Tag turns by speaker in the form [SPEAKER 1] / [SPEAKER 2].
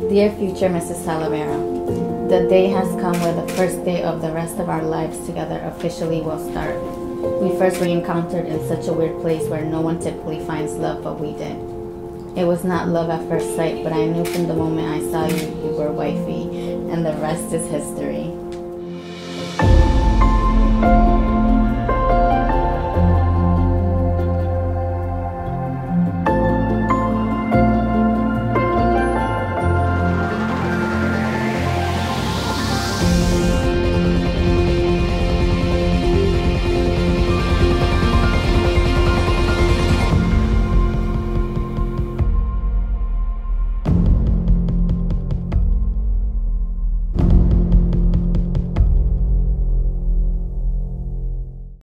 [SPEAKER 1] Dear future Mrs. Talavera, the day has come where the first day of the rest of our lives together officially will start. We first re-encountered in such a weird place where no one typically finds love, but we did. It was not love at first sight, but I knew from the moment I saw you, you were wifey, and the rest is history.